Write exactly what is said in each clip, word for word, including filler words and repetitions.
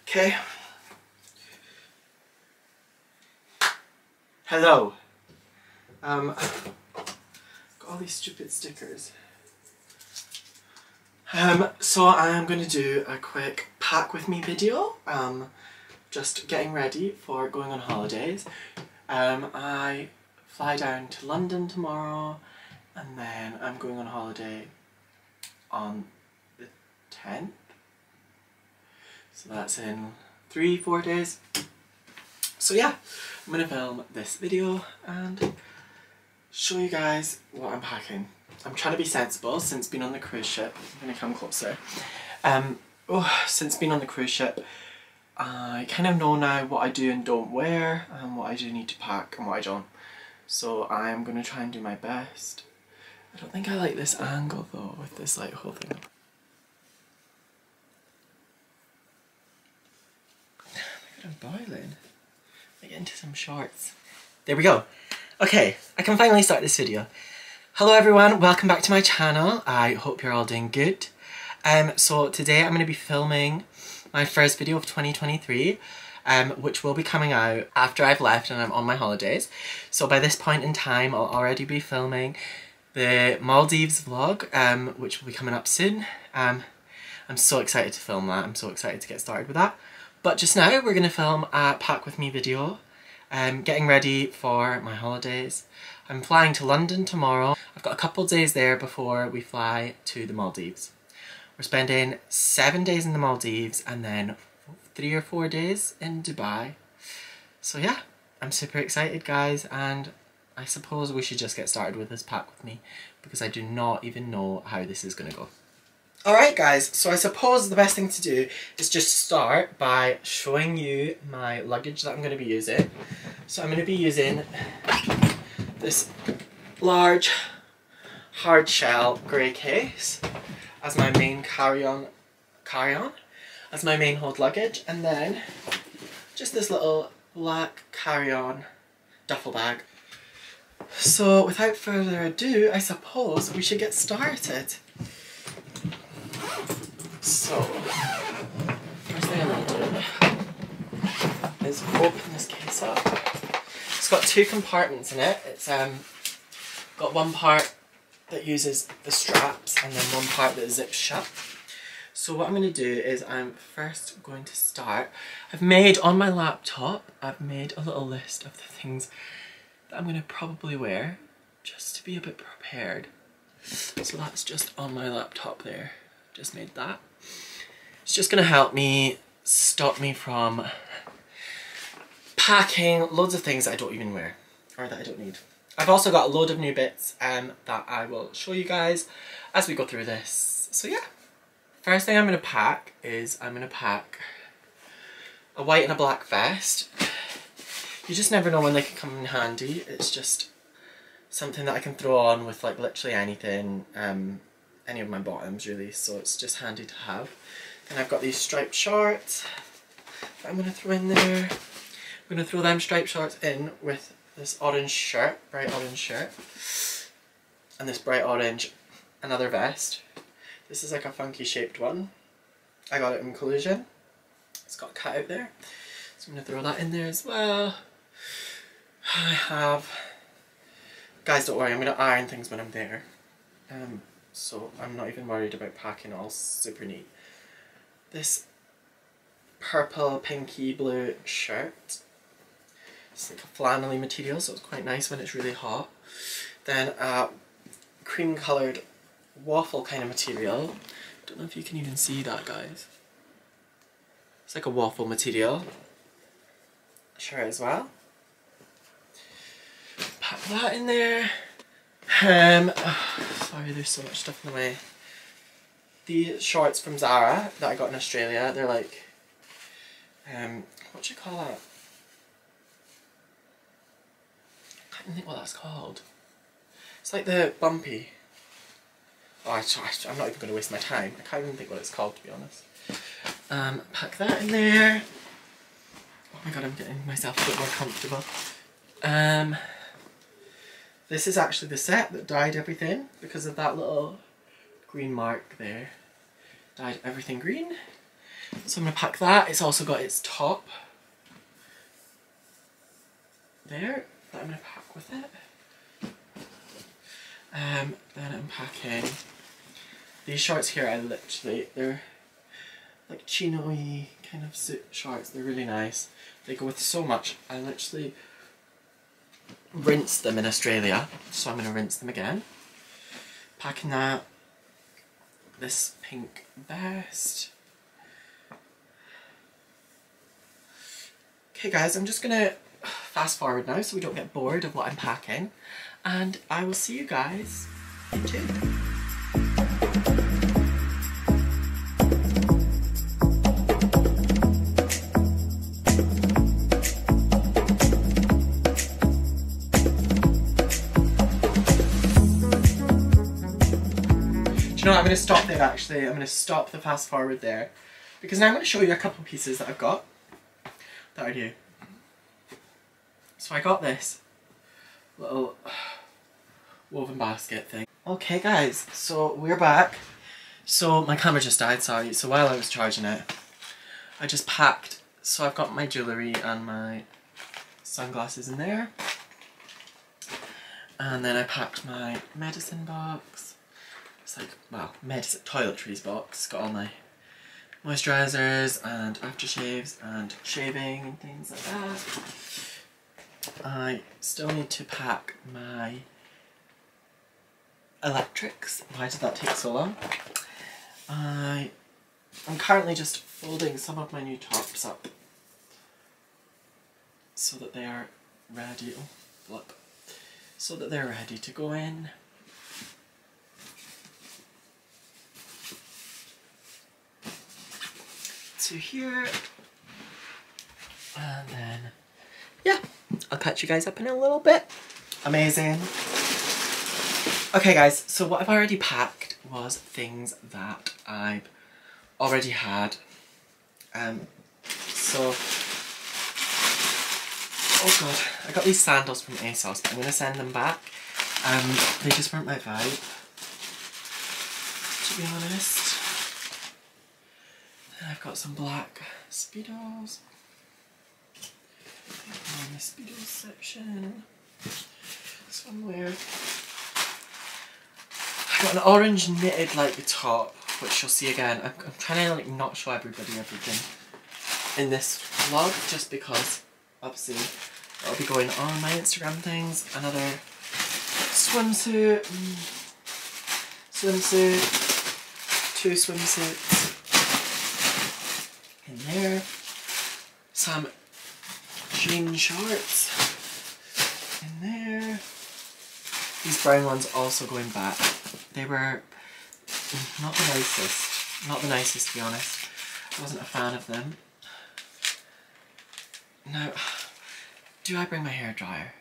Okay. Hello. Um, got all these stupid stickers. Um, so I'm going to do a quick pack with me video. Um, just getting ready for going on holidays. Um, I fly down to London tomorrow, and then I'm going on holiday on the tenth. So that's in three, four days. So yeah, I'm going to film this video and show you guys what I'm packing. I'm trying to be sensible since being on the cruise ship. I'm going to come closer. Um, oh, since being on the cruise ship, I kind of know now what I do and don't wear, and what I do need to pack and what I don't. So I'm going to try and do my best. I don't think I like this angle though, with this like whole thing. I'm boiling. I get into some shorts. There we go. Okay, I can finally start this video. Hello everyone, welcome back to my channel. I hope you're all doing good. Um, so today I'm going to be filming my first video of twenty twenty-three, um, which will be coming out after I've left and I'm on my holidays. So by this point in time I'll already be filming the Maldives vlog, um, which will be coming up soon. Um, I'm so excited to film that, I'm so excited to get started with that. But just now we're going to film a pack with me video, um, getting ready for my holidays. I'm flying to London tomorrow. I've got a couple of days there before we fly to the Maldives. We're spending seven days in the Maldives and then three or four days in Dubai. So yeah, I'm super excited guys, and I suppose we should just get started with this pack with me because I do not even know how this is going to go. Alright guys, so I suppose the best thing to do is just start by showing you my luggage that I'm going to be using. So I'm going to be using this large hard shell grey case as my main carry-on, carry-on, as my main hold luggage, and then just this little black carry-on duffel bag. So without further ado, I suppose we should get started. So, first thing I'm going to do is open this case up. It's got two compartments in it. It's um got one part that uses the straps and then one part that zips shut. So what I'm going to do is I'm first going to start. I've made on my laptop, I've made a little list of the things that I'm going to probably wear just to be a bit prepared. So that's just on my laptop there. Just made that. It's just going to help me stop me from packing loads of things that I don't even wear or that I don't need. I've also got a load of new bits um, that I will show you guys as we go through this. So yeah, first thing I'm going to pack is I'm going to pack a white and a black vest. You just never know when they can come in handy. It's just something that I can throw on with like literally anything, um, any of my bottoms really, so it's just handy to have. Then I've got these striped shorts that I'm going to throw in there. I'm going to throw them striped shorts in with this orange shirt, bright orange shirt, and this bright orange another vest. This is like a funky shaped one. I got it in Collusion. It's got a cut out there, so I'm going to throw that in there as well. I have, guys don't worry, I'm going to iron things when I'm there, um, so I'm not even worried about packing all super neat. This purple pinky blue shirt. It's like a flannelly material, so it's quite nice when it's really hot. Then a cream coloured waffle kind of material. Don't know if you can even see that guys. It's like a waffle material shirt as well. Pack that in there. Um, oh, sorry, there's so much stuff in the way. These shorts from Zara that I got in Australia, they're like, um, what do you call that? I can't even think what that's called. It's like the bumpy. Oh, I, I'm not even going to waste my time. I can't even think what it's called, to be honest. Um, pack that in there. Oh my god, I'm getting myself a bit more comfortable. Um, this is actually the set that dyed everything because of that little green mark there. Dyed everything green. So I'm going to pack that. It's also got its top there that I'm going to pack with it. Um, then I'm packing these shorts here. I literally, they're like chino-y kind of suit shorts. They're really nice. They go with so much. I literally rinsed them in Australia, so I'm going to rinse them again. Packing that. This pink vest. Okay guys, I'm just going to fast forward now so we don't get bored of what I'm packing. And I will see you guys in two. Do you know what, I'm going to stop there actually. I'm going to stop the fast forward there. Because now I'm going to show you a couple pieces that I've got that are new. So I got this little woven basket thing. Okay guys, so we're back. So my camera just died, sorry. So while I was charging it, I just packed. So I've got my jewellery and my sunglasses in there. And then I packed my medicine box. It's like, well, medicine, toiletries box. Got all my moisturisers and aftershaves and shaving and things like that. I still need to pack my electrics. Why did that take so long? I am currently just folding some of my new tops up so that they are ready. Oh, flip. So that they're ready to go in. To here. And then, yeah. I'll catch you guys up in a little bit. Amazing. Okay guys, so what I've already packed was things that I've already had. Um, so, oh god, I got these sandals from ASOS, but I'm going to send them back. Um, they just weren't my vibe, to be honest. And I've got some black Speedos. On the Speedos section somewhere. I got an orange knitted like top, which you'll see again. I'm, I'm trying to like not show everybody everything in this vlog, just because obviously it'll be going on my Instagram things. Another swimsuit, mm, swimsuit, two swimsuits in there. Some jean shorts in there. These brown ones also going back. They were not the nicest. Not the nicest, to be honest. I wasn't a fan of them. Now, do I bring my hair dryer?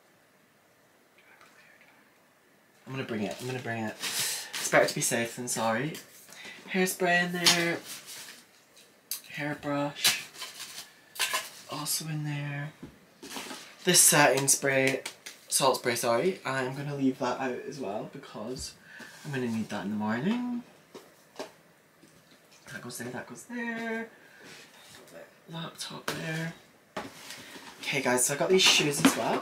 I'm gonna bring it. I'm gonna bring it. It's better to be safe than sorry. Hairspray in there. Hairbrush. Also in there. This setting spray, salt spray, sorry, I'm going to leave that out as well because I'm going to need that in the morning. That goes there, that goes there. Got my laptop there. Okay guys, so I got these shoes as well.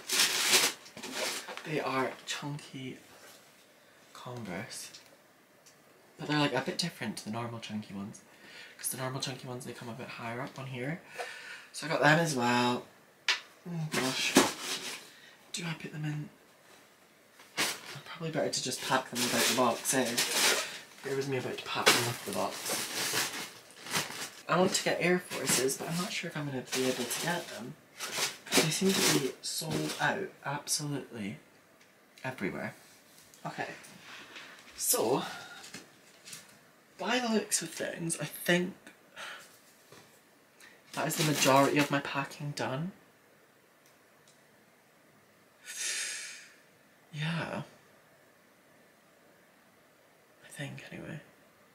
They are chunky Converse. But they're like a bit different to the normal chunky ones. Because the normal chunky ones, they come a bit higher up on here. So I got them as well. Oh gosh. Do I put them in? Probably better to just pack them without the box, eh? Bear with me about to pack them with the box. I want to get Air Forces, but I'm not sure if I'm going to be able to get them. Because they seem to be sold out absolutely everywhere. Okay. So, by the looks of things, I think that is the majority of my packing done. Yeah. I think, anyway.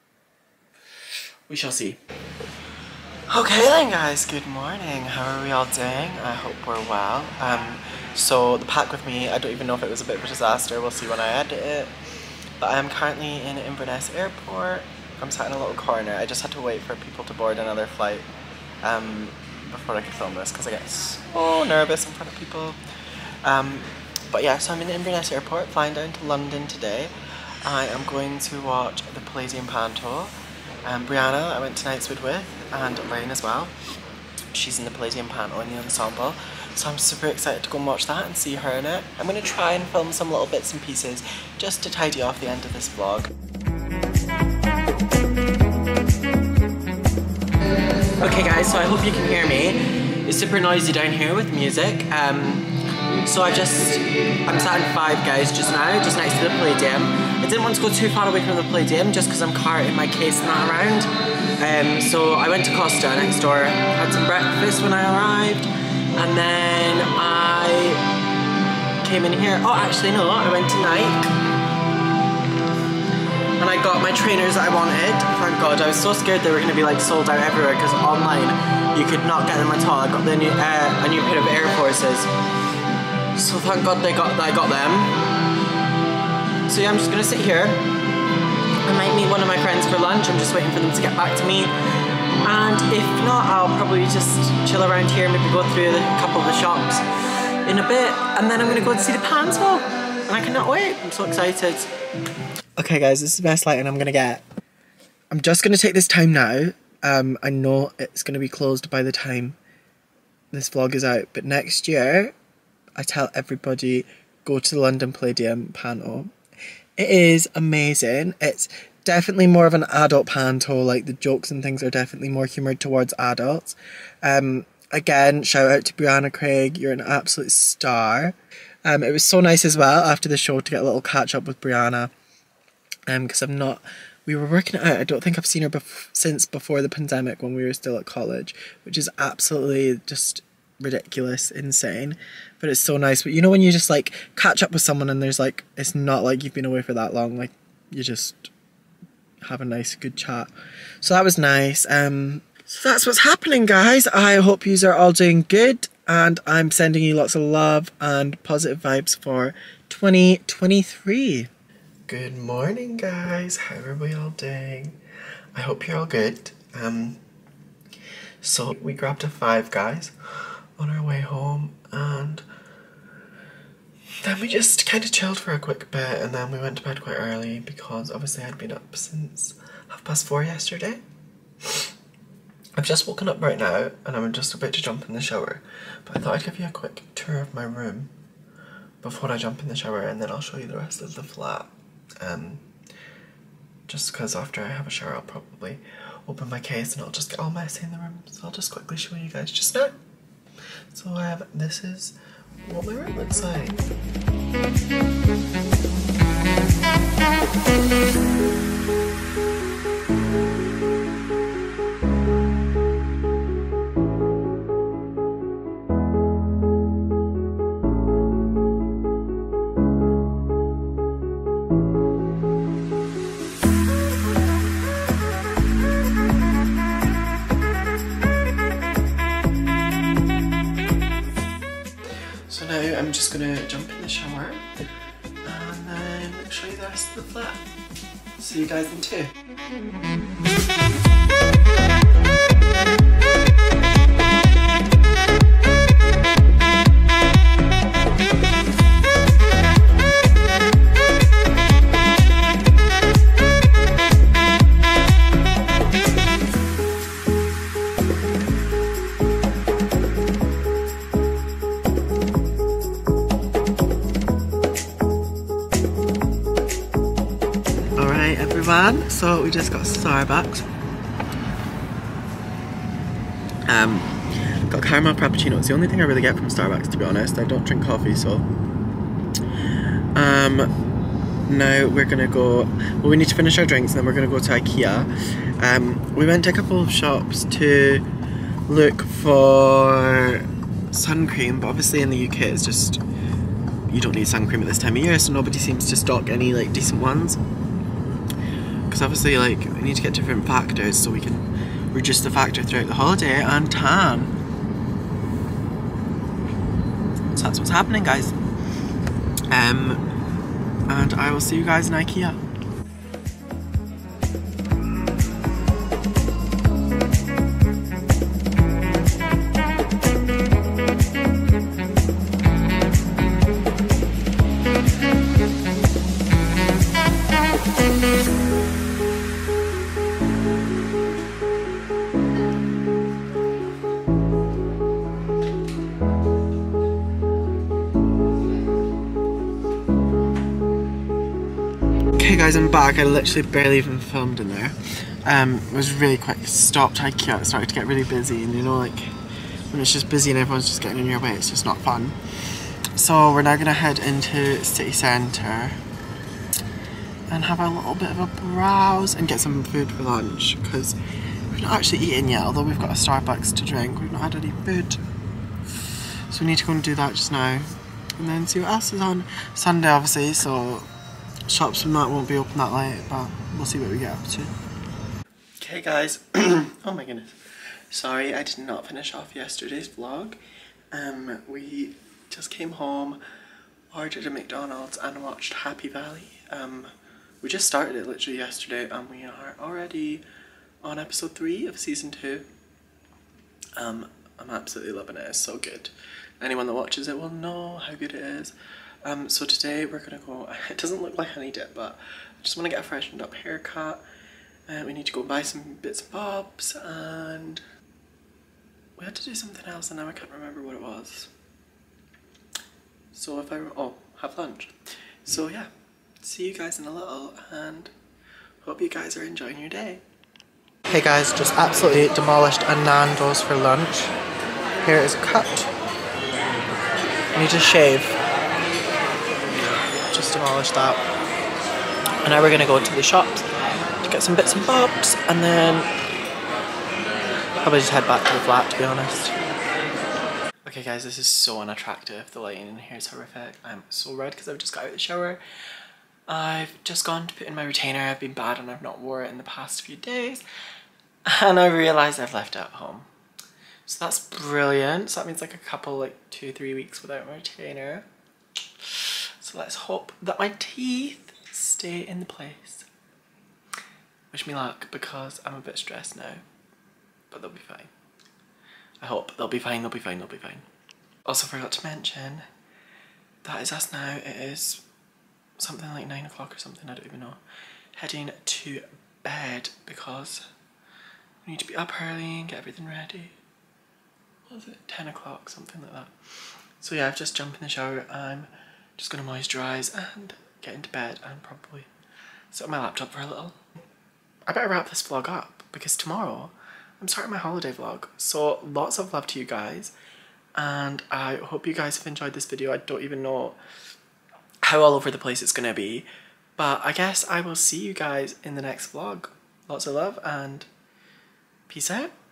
We shall see. Okay then guys, good morning. How are we all doing? I hope we're well. Um, so the pack with me, I don't even know if it was a bit of a disaster. We'll see when I edit it. But I am currently in Inverness Airport. I'm sat in a little corner. I just had to wait for people to board another flight um, before I could film this because I get so nervous in front of people. Um, but yeah, so I'm in Inverness Airport, flying down to London today. I am going to watch the Palladium Panto. Um, Brianna, I went to Knightswood with, and Elaine as well. She's in the Palladium Panto in the ensemble. So I'm super excited to go and watch that and see her in it. I'm going to try and film some little bits and pieces just to tidy off the end of this vlog. Okay guys, so I hope you can hear me. It's super noisy down here with music. Um, so I just, I'm sat in Five Guys just now, just next to the Palladium. I didn't want to go too far away from the Palladium just because I'm carting my case and that around. Um, so I went to Costa next door, had some breakfast when I arrived, and then I came in here. Oh, actually no, I went to Nike. And I got my trainers that I wanted. Thank God, I was so scared they were going to be like sold out everywhere because online you could not get them at all. I got the new, uh, a new pair of Air Forces. So thank God they got, I got them. So yeah, I'm just going to sit here. I might meet one of my friends for lunch. I'm just waiting for them to get back to me. And if not, I'll probably just chill around here, maybe go through a couple of the shops in a bit. And then I'm going to go and see the Panto. And I cannot wait. I'm so excited. Okay guys, this is the best lighting I'm going to get. I'm just going to take this time now. Um, I know it's going to be closed by the time this vlog is out. But next year, I tell everybody, go to the London Palladium Panto. It is amazing. It's definitely more of an adult panto. Like the jokes and things are definitely more humoured towards adults. Um, again, shout out to Brianna Craig. You're an absolute star. Um, it was so nice as well after the show to get a little catch up with Brianna. Um, because I'm not, we were working it out. I don't think I've seen her bef since before the pandemic when we were still at college, which is absolutely just ridiculous, insane. But it's so nice. But you know when you just like catch up with someone and there's like, it's not like you've been away for that long, like you just have a nice good chat. So that was nice. Um, so that's what's happening guys. I hope yous are all doing good and I'm sending you lots of love and positive vibes for twenty twenty-three. Good morning guys, how are we all doing? I hope you're all good. Um, so we grabbed a Five Guys on our way home and then we just kind of chilled for a quick bit and then we went to bed quite early because obviously I'd been up since half past four yesterday. I've just woken up right now and I'm just about to jump in the shower, but I thought I'd give you a quick tour of my room before I jump in the shower and then I'll show you the rest of the flat. Um, just because after I have a shower I'll probably open my case and I'll just get all messy in the room, so I'll just quickly show you guys just now. So um, this is what my room looks like. I'm just gonna jump in the shower and then show you the rest of the flat. See you guys in two. So we just got Starbucks. Um, got caramel frappuccino. It's the only thing I really get from Starbucks, to be honest. I don't drink coffee, so. Um, now we're gonna go. Well, we need to finish our drinks, and then we're gonna go to IKEA. Um, we went to a couple of shops to look for sun cream, but obviously in the U K it's just you don't need sun cream at this time of year, so nobody seems to stock any like decent ones. Because obviously, like, we need to get different factors so we can reduce the factor throughout the holiday and tan. So that's what's happening, guys. Um, and I will see you guys in IKEA. guys, I'm back. I literally barely even filmed in there. Um, it was really quick. Stopped IKEA. It started to get really busy, and you know, like when it's just busy and everyone's just getting in your way, it's just not fun. So we're now gonna head into city centre and have a little bit of a browse and get some food for lunch because we've not actually eaten yet. Although we've got a Starbucks to drink, we've not had any food. So we need to go and do that just now, and then see what else is on. Sunday, obviously, so shops and that won't be open that late, but we'll see what we get up to. Okay guys, oh my goodness, sorry I did not finish off yesterday's vlog. Um, we just came home, ordered a McDonald's and watched Happy Valley. Um, we just started it literally yesterday and we are already on episode three of season two. Um, I'm absolutely loving it, it's so good. Anyone that watches it will know how good it is. Um, so today we're gonna go, it doesn't look like I need it, but I just wanna get a freshened up haircut. Uh, we need to go buy some bits and bobs, and we had to do something else and now I can't remember what it was. So if I, oh, have lunch. So yeah, see you guys in a little and hope you guys are enjoying your day. Hey guys, just absolutely demolished a Nando's for lunch. Here is a cut. I need to shave. Just demolished that. And now we're gonna go to the shops to get some bits and bobs and then probably just head back to the flat, to be honest. Okay guys, this is so unattractive. The lighting in here is horrific. I'm so red because I've just got out of the shower. I've just gone to put in my retainer. I've been bad and I've not wore it in the past few days. And I realised I've left it at home. So that's brilliant. So that means like a couple, like two, three weeks without my retainer. So let's hope that my teeth stay in the place. Wish me luck because I'm a bit stressed now. But they'll be fine. I hope they'll be fine, they'll be fine, they'll be fine. Also forgot to mention, that is us now. It is something like nine o'clock or something, I don't even know. Heading to bed because we need to be up early and get everything ready. What was it? ten o'clock, something like that. So yeah, I've just jumped in the shower. I'm just gonna moisturise and get into bed and probably sit on my laptop for a little. I better wrap this vlog up because tomorrow I'm starting my holiday vlog. So lots of love to you guys and I hope you guys have enjoyed this video. I don't even know how all over the place it's gonna be, but I guess I will see you guys in the next vlog. Lots of love and peace out.